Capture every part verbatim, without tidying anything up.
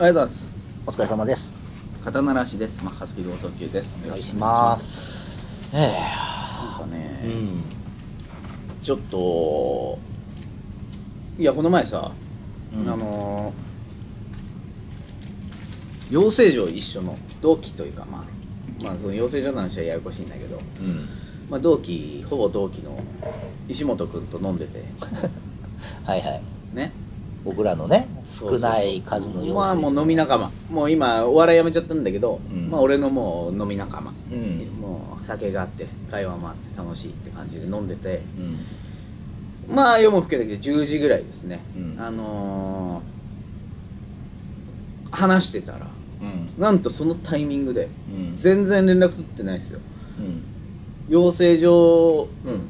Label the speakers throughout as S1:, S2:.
S1: ありがとうございます。
S2: お疲れ様です。
S1: 肩慣らしです。マッハスピード放送級です。
S2: お願いします。ええ
S1: なんかね、
S2: うん、
S1: ちょっといやこの前さ、
S2: うん、
S1: あのー、養成所一緒の同期というか、まあまあその養成所の話はややこしいんだけど、
S2: うん、
S1: まあ同期ほぼ同期の石本君と飲んでて
S2: はいはい
S1: ね。
S2: 僕らのね少ない数の養成所、
S1: まあもう飲み仲間、もう今お笑いやめちゃったんだけど、
S2: うん、
S1: まあ俺のもう飲み仲間、
S2: うん、
S1: もう酒があって会話もあって楽しいって感じで飲んでて、
S2: うん、
S1: まあ夜も更けてきてじゅうじぐらいですね、
S2: うん、
S1: あのー、話してたら、
S2: うん、
S1: なんとそのタイミングで、
S2: うん、
S1: 全然連絡取ってないですよ、
S2: うん、
S1: 養成所
S2: うん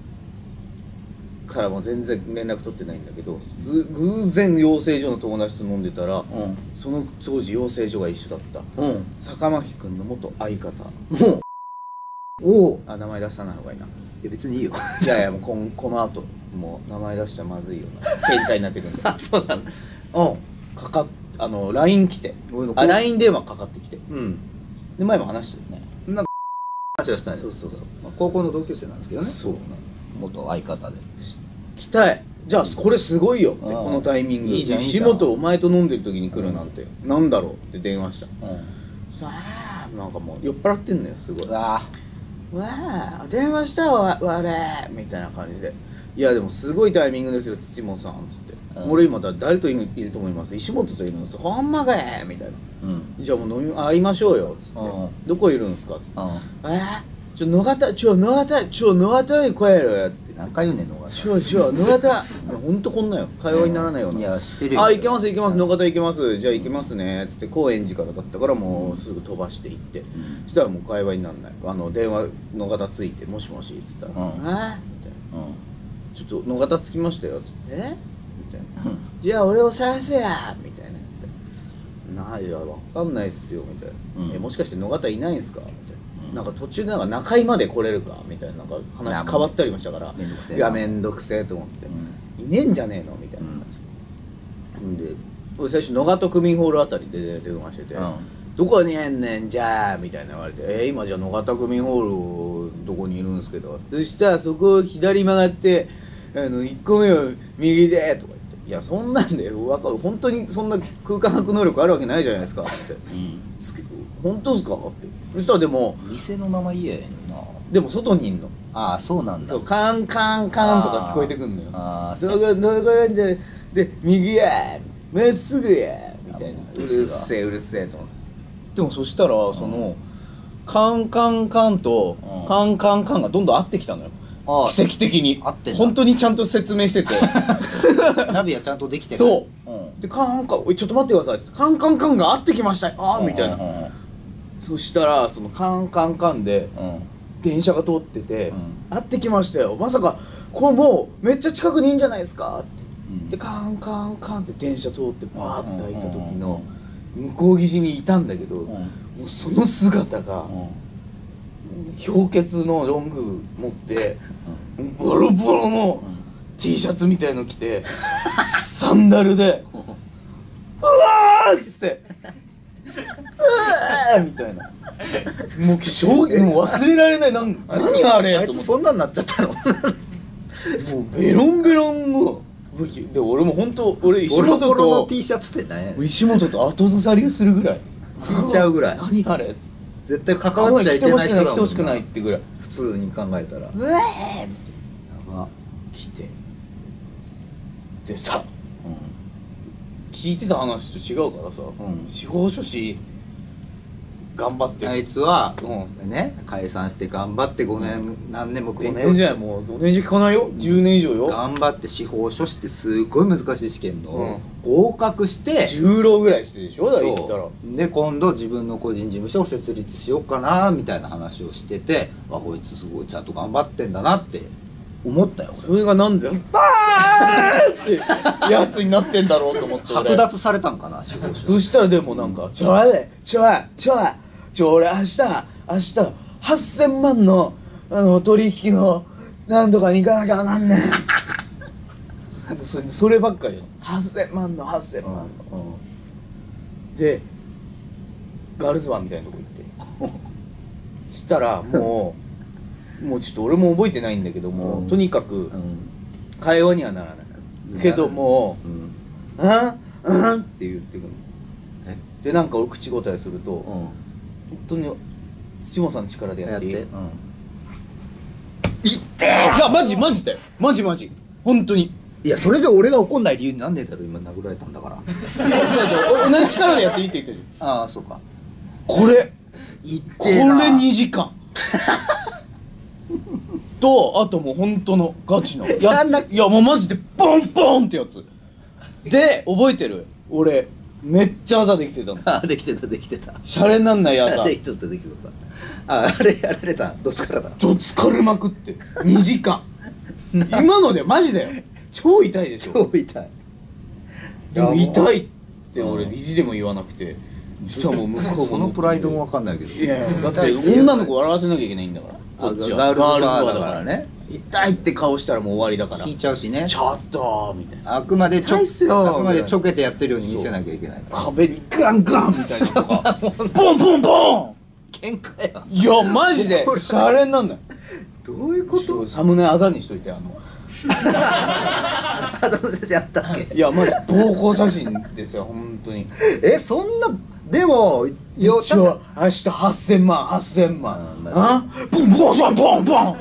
S1: からも全然連絡取ってないんだけど、ず偶然養成所の友達と飲んでたら、
S2: うん、
S1: その当時養成所が一緒だった、
S2: うん、
S1: 坂巻くんの元相方、
S2: もうおお
S1: あ名前出さない方がいいな。
S2: いや別にいいよ
S1: いやいやもうこんこの後もう名前出したらまずいよな喧嘩になってくるんだ
S2: あそうなんだ。
S1: うんかかっあの ライン 来て、
S2: 俺の
S1: あ ライン 電話かかってきて、
S2: うん
S1: で前も話してるね。
S2: なんか話はしたんです。
S1: そうそうそう、
S2: まあ高校の同級生なんですけどね。
S1: そう
S2: 元相方で
S1: 来たい。じゃあこれすごいよって、
S2: うん
S1: このタイミング。
S2: いいじゃんいいじ
S1: 石
S2: ゃん
S1: 本お前と飲んでる時に来るなんて、うん、なんだろうって電話した。
S2: うん
S1: ああなんかもう酔っ払ってんのよすごい。わ
S2: あ
S1: あ電話したわ我みたいな感じで、いやでもすごいタイミングですよ土本さんっつって、うん、俺今だ誰といると思います？石本といるんです。ほんまかいみたいな、うん、じゃあもう飲み会いましょうよっつって、うん、どこいるんすかっつって、うん、えー、ちょ野方ちょ野方ちょ野方に帰るって
S2: 何回言うねん野方
S1: ちょちょ野方ほんとこんなよ会話にならないような、
S2: いや知ってるよ。
S1: あ行けます行けます野方行けます、じゃあ行けますねっつって高円寺からだったからもうすぐ飛ばして行って、うん、そしたらもう会話にならない。あの電話野方ついてもしもしっつったら、うん、えみたいな、うん、ちょっと野方着きましたよっつってえみたいな、うん、じゃあ俺を探せやみたいなやつで、ないやわかんないっすよみたいな、うん、えもしかして野方いないんすかみたいな、なんか途中でなんか中居まで来れるかみたいな、なんか話変わったりましたから、めんどくせえ、いやめんどくせえと思って、うん、いねえんじゃねえのみたいな感じ、うん、で俺最初野方区民ホールあたりで電話してて、うん、どこにえんねんじゃあみたいな言われて、えー、今じゃあ野方区民ホールどこにいるんですけど、そしたらそこを左曲がってあのいっこめを右でとか言って、いやそんなんで分かる本当にそんな空間把握能力あるわけないじゃないですかっつって、うん、本当ですかって。そしたらでも
S2: 店の名前言えへんな。
S1: でも外にいんの。
S2: ああそうなんだ。
S1: そうカンカンカンとか聞こえてくんのよ。
S2: ああ
S1: どこどこでで右やまっすぐやみたいな、うるせえうるせえと思って。でもそしたらその、うん、カンカンカンと、うん、カンカンカンがどんどん合ってきたのよ。あ奇跡的に合ってんだ。本当にちゃんと説明してて
S2: ナビはちゃんとできてる。
S1: そう、うん、でカンカンおいちょっと待ってくださいっつってカンカンカンが合ってきましたああみたいな、うんうんうん、そしたらそのカンカンカンで、うん、電車が通ってて、うん、会ってきましたよまさかこれもうめっちゃ近くにいいんじゃないですかって、うん、でカンカンカンって電車通ってバーッて開いた時の向こう岸にいたんだけど、うん、もうその姿が、うん、氷結のロング持って、うん、ボロボロの T シャツみたいの着てサンダルでうわーっつってうわーみたいな、もう衝撃もう忘れられない。なん何あれと思って、
S2: そんなんなっちゃったのも
S1: うベロンベロンの武器で、俺も本当俺石本と
S2: ボロボロの T シャツってね、
S1: 石本と後ずさりをするぐらい
S2: 引いちゃうぐらい
S1: 何あれっつって、
S2: 絶対関わっちゃいけない人だもんな。
S1: 来てほしくないってぐらい
S2: 普通に考えたらうえーみたいな
S1: 来てでさ、うん、聞いてた話と違うからさ、うん、司法書士頑張って
S2: あいつは、うん、ね解散して頑張ってごねん、うん、何年も
S1: 勉強ごねんじゃないもうごねんじゃ聞かないよ、うん、じゅうねん以上よ。
S2: 頑張って司法書士ってすごい難しい試験の、うん、合格して
S1: じゅう浪ぐらいしてでしょだから言ったら。
S2: で今度自分の個人事務所を設立しようかなみたいな話をしてて、あこいつすごいちゃんと頑張ってんだなって思ったよ。
S1: それがなんでバーってやつになってんだろうと思って
S2: 剥奪されたんかな司法書。
S1: そしたらでもなんか、うん、ちょいちょいちょいちょ俺明日明日はっせんまんのあの取引のなんとかに行かなきゃなんねんそ, れそればっかりよ。はっせんまんのはっせんまんの、うんうん、 でガールズバーみたいなとこ行ってしたらもうもうちょっと俺も覚えてないんだけども、うん、とにかく会話にはならない、うん、けどもう「うんうんうん」って言ってくるの。でなんか俺口答えすると、うん、本当に下さん力でやっていい？やって、うん、いってー！いやマジマジだよ、マジマジ本当に。
S2: いやそれで俺が怒んない理由になんねえだろ、今殴られたんだから。
S1: いや違う違う、同じ力でやっていいって言ってる。
S2: ああそうか。
S1: これいってこれにじかんとあともう本当のガチのやいやもうマジでボンボンってやつで覚えてる？俺めっちゃあざできてたの。
S2: あできてたできてた。
S1: シャレになんないあざ
S2: できてたできてた。ああれやられた。どつかれた。
S1: どつかれまくってにじかん今のでマジだよ。超痛いでしょ。
S2: 超痛い。
S1: でも痛いって俺意地でも言わなくて、
S2: しかも向こうもそのプライドも分かんないけど。
S1: いやいやだって女の子笑わせなきゃいけないんだから。こっちは
S2: ガールズバーだからね。
S1: 痛いって顔したらもう終わりだから。
S2: 引いちゃうしね。
S1: ちょっとみたいな。
S2: あくまでちょ
S1: 痛いっすよ
S2: あくまでちょけてやってるように見せなきゃいけないから。
S1: 壁にガンガンみたいなとかボンボンボン
S2: 喧嘩や。
S1: いやマジでシャレになんない。
S2: どういうこと？
S1: サムネあざにしといて。あの
S2: あの写真あったっけ？
S1: いやマジ暴行写真ですよ本当に。
S2: えそんなでも
S1: 一応明日はっせんまんはっせんまんあボンボンボンボンボン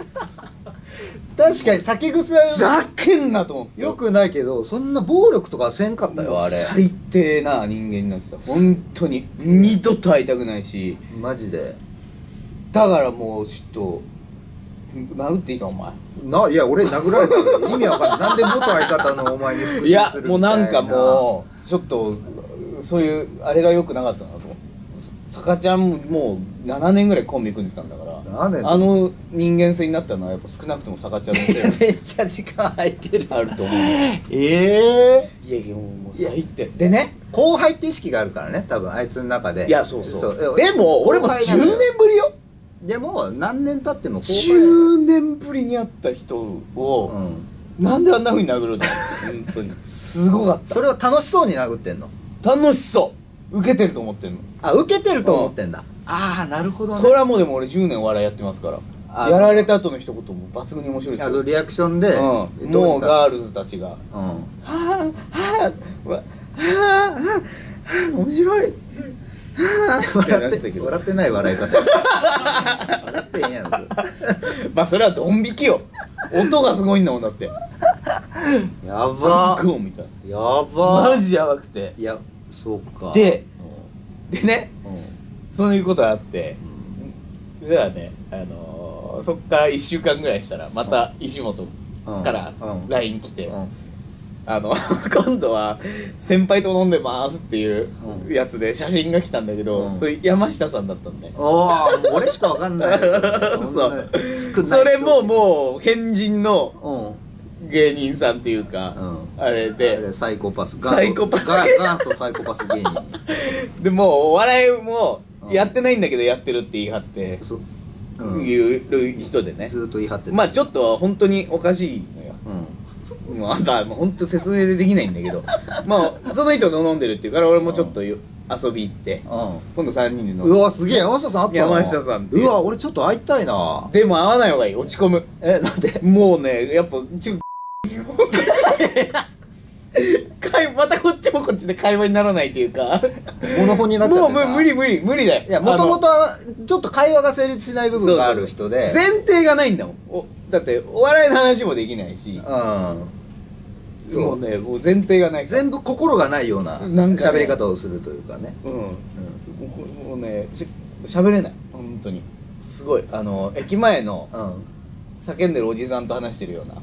S2: 確かに酒癖は
S1: ざけんなと思って。
S2: よくないけどそんな暴力とかせんかったよあれ。
S1: 最低な人間になってた本当に。二度と会いたくないし
S2: マジで。
S1: だからもうちょっと殴っていいかお前
S2: な。いや俺殴られたら意味わかんない。なんで元相方のお前に復讐するみたいな。
S1: いやもうなんかもうちょっとそういうあれが良くなかったなと思う。坂ちゃんもうななねんぐらいコンビ組んでたんだからあの人間性になったのはやっぱ少なくとも坂ちゃんのせい
S2: めっちゃ時間空いてる
S1: あると思う。
S2: ええ
S1: ー、いやいやもう最低でね。
S2: 後輩って意識があるからね多分あいつの中で。
S1: いやそうそうでも俺もじゅうねんぶりよ。
S2: でも何年経っても後輩
S1: じゅうねんぶりに会った人を、うん、なんであんな風に殴るの本当にすごかった。
S2: それは楽しそうに殴ってんの？
S1: 楽しそう受けてると思ってんの。
S2: あ受けてると思ってんだ、うん、ああなるほどね。
S1: それはもうでも俺じゅうねんお笑いやってますからやられた後の一言も抜群に面白いですよ。
S2: リアクションで、うん、
S1: もうガールズたちが「うん、はあはあはあ面白い」
S2: 笑って笑ってない笑い方笑ってへんやろ
S1: まあそれはドン引きよ。音がすごいんだもんだって
S2: やば
S1: ーみたいな。
S2: やば
S1: マジやばくて。
S2: いやそうか。
S1: ででね、うん、そういうことがあって、うん、そしたらね、あのー、そっからいっしゅうかんぐらいしたらまた石本から ライン 来て、うんうんあの今度は先輩と飲んでますっていうやつで写真が来たんだけど、うん、それ山下さんだったんだよ。
S2: おー俺しかわかんない
S1: そうそれももう変人の芸人さんっていうか、うん、あれであれ
S2: サイコパス
S1: サイコパス
S2: 元祖サイコパス芸人
S1: でもうお笑いもやってないんだけどやってるって言い張って、うん、いう人でね
S2: ずっと言い張ってた。
S1: まあちょっと本当におかしいのよ、うんもうあんたもうほんと説明でできないんだけどまあその人と飲んでるっていうから俺もちょっと遊び行って、うん、今度さんにんで飲んで。
S2: うわすげえ山下さんあったの。
S1: 山下さんって
S2: うわ俺ちょっと会いたいな。
S1: でも会わない方がいい。落ち込む。
S2: えなんで？
S1: もうねやっぱちょまたこっちもこっちで会話にならないっていうか
S2: モノホンになっちゃって
S1: もう無理無理無理だよ。
S2: いやもともとちょっと会話が成立しない部分がある人で
S1: そうそう前提がないんだもん。おだってお笑いの話もできないし、うん、もうねもう前提がない
S2: 全部心がないような喋り方をするというかね。うん、うん、
S1: もうねし喋れない本当にすごい。あの駅前の、うん、叫んでるおじさんと話してるような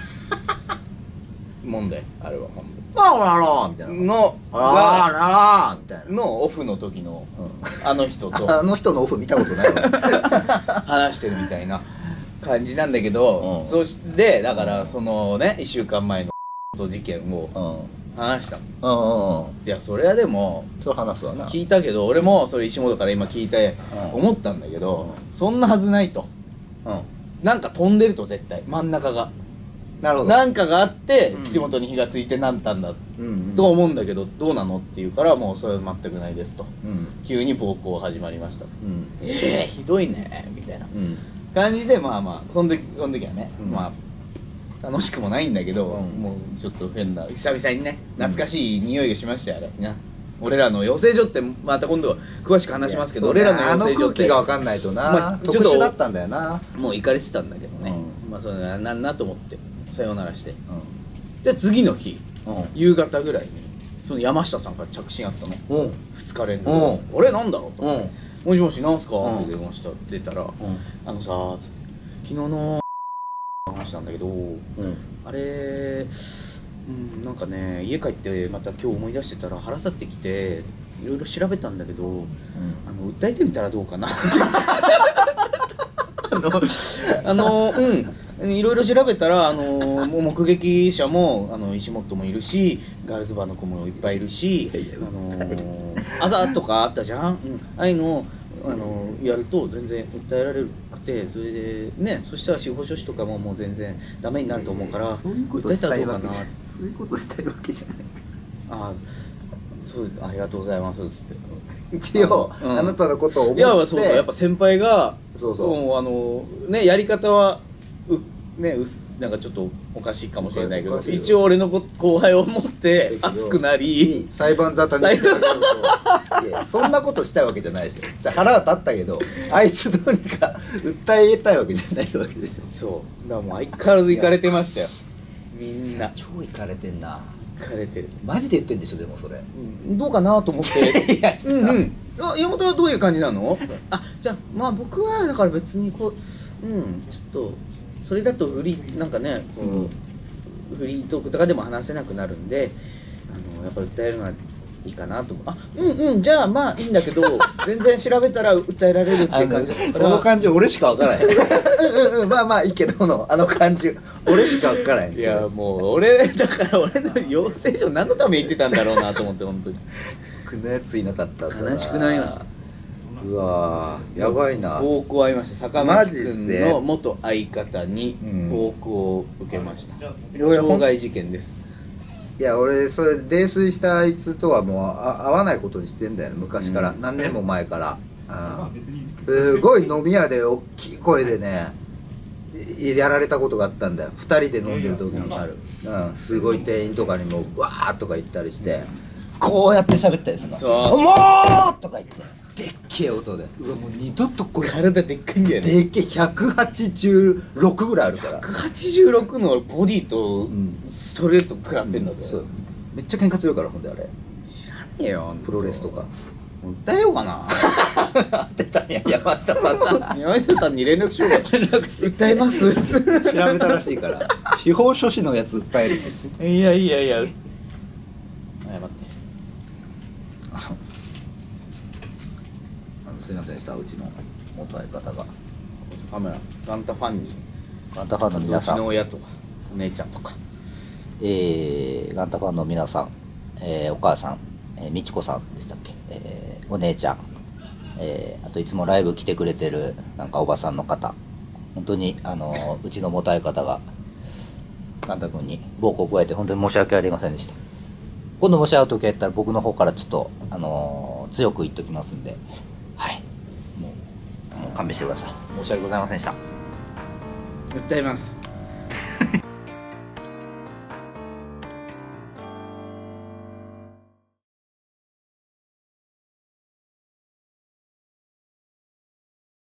S1: もんであれはほんと
S2: あららみたいな
S1: の
S2: あららみたいな
S1: のオフの時の、うん、あの人と
S2: あの人のオフ見たことない
S1: 話してるみたいな感じなんだけど、うん、そしてだからそのねいっしゅうかんまえの事件を話したの、うんうんうん、いやそれはでも
S2: それ話すわな
S1: 聞いたけど俺もそれ石本から今聞いて思ったんだけど、うん、そんなはずないと、うん、なんか飛んでると絶対真ん中が
S2: なるほど。
S1: なんかがあって
S2: うん
S1: 土本に火がついてなったんだ
S2: うんうん
S1: と思うんだけど、どうなのって言うから、もうそれは全くないですと、
S2: うん
S1: 急に暴行始まりました、
S2: うん
S1: ええー、ひどいねみたいな
S2: うん
S1: 感じで、まあまあその時その時はね、
S2: うん
S1: まあ楽しくもないんだけど、
S2: うん
S1: もうちょっと変な久々にね懐かしい匂いがしましたよあれな。俺らの養成所ってまた今度は詳しく話しますけど、俺らの養成所って
S2: あの空気が分かんないとな、
S1: まあ
S2: 特殊だったんだよな。
S1: もう行かれてたんだけどね、
S2: う
S1: まあそれななんなと思ってさようならして、
S2: う
S1: で次の日
S2: んうん
S1: 夕方ぐらいにその山下さんから着信あったの、
S2: うん
S1: ふつか連続
S2: うん
S1: あれなんだろうと、
S2: うん
S1: もしもしなんすか、
S2: うん
S1: って電話したって言ったら、
S2: うん
S1: あのさーつって昨日の話なんだけど、
S2: うん
S1: あれうんなんかね家帰ってまた今日思い出してたら腹立ってきていろいろ調べたんだけど、あの訴えてみたらどうかなあのあのうんいろいろ調べたらあのもう目撃者もあの石本もいるしガールズバーの子もいっぱいいるし、あの朝とかあったじゃん、うん、ああいうのあのやると全然訴えられるくて、それでねそしたら司法書士とかももう全然ダメになると思うから
S2: そういうこと
S1: 訴え
S2: したたい
S1: らどうかなって。
S2: わけそういうことしたいわけじゃない。
S1: ああそうありがとうございますっつって
S2: 一応
S1: あのうん
S2: あなたのことを思って、
S1: いやそうそうやっぱ先輩が
S2: そうそう
S1: もうあのねやり方はうねうすなんかちょっとおかしいかもしれないけど
S2: おかしいよ
S1: 一応俺のこ後輩を持って熱くなり
S2: 裁判沙汰にしてるけどいやそんなことしたいわけじゃないですよ。腹は立ったけどあいつどうにか訴えたいわけじゃないわけですよ。
S1: そうだからもう相変わらず行かれてましたよみんな
S2: 超イカれてんな。
S1: 行かれてる、
S2: マジで言ってんでしょでもそれ。
S1: うん、どうかなと思って
S2: いや
S1: うんうんあ山本はどういう感じなのあじゃあまあ僕はだから別にこううんちょっとそれだとフリーなんかねこう、
S2: うん
S1: フリートークとかでも話せなくなるんであのやっぱ訴えるのはいいかなと思うあうんうんじゃあまあいいんだけど全然調べたら訴えられるっていう感じだった
S2: そ
S1: から
S2: の感じ俺しか分からへんうんうんうんまあまあいいけどのあの感じ俺しか分からへん。
S1: いやもう俺だから俺の養成所何のために行ってたんだろうなと思って本当に
S2: こんなやついなかったんだな。
S1: 悲しくなりました
S2: うわーやばいな。
S1: 暴行を遭いました坂
S2: マ
S1: 巻
S2: ジっすね
S1: 君の元相方に
S2: うん
S1: 暴行を受けました、
S2: 俺ほん
S1: 傷害事件です。
S2: いや俺それ泥酔したあいつとはもうあ会わないことにしてんだよ昔から、
S1: うん
S2: 何年も前から、うん、すごい飲み屋で大きい声でねいやられたことがあったんだよふたりで飲んでる時に、うん、すごい店員とかにもわーとか言ったりしてこうやって喋ったりするの
S1: そう
S2: もうとか言ってでっけえ音でうわもう二度とこいつ
S1: 体でっかいんだよね
S2: でっけえひゃくはちじゅうろくぐらいあるから
S1: ひゃくはちじゅうろくのボディと
S2: ん
S1: ストレート食らってんだぜ、
S2: そうめっちゃ喧嘩強いからほんであれ
S1: 知らねえよ
S2: プロレスとか
S1: 訴えようかな
S2: 出たんや山下さんだ
S1: 山下さんに連絡しようか訴えます
S2: 調べたらしいから司法書士のやつ訴えるって
S1: いやいやいや謝って
S2: あのすいませんでしたうちの元相方が
S1: カメラガンタファンに
S2: ガンタファンの皆
S1: うち
S2: さん
S1: の親とかお姉ちゃんとか
S2: えー、ガンタファンの皆さん、えーお母さん、えー、美智子さんでしたっけ、えーお姉ちゃん、えーあといつもライブ来てくれてるなんかおばさんの方本当にあのーうちの元相方がガンタ君に暴行を加えて本当に申し訳ありませんでした。今度もし会う時やったら僕の方からちょっと、あのー強く言っときますんで、はいもうもう勘弁してください。申し訳ございませんでした。
S1: 訴えます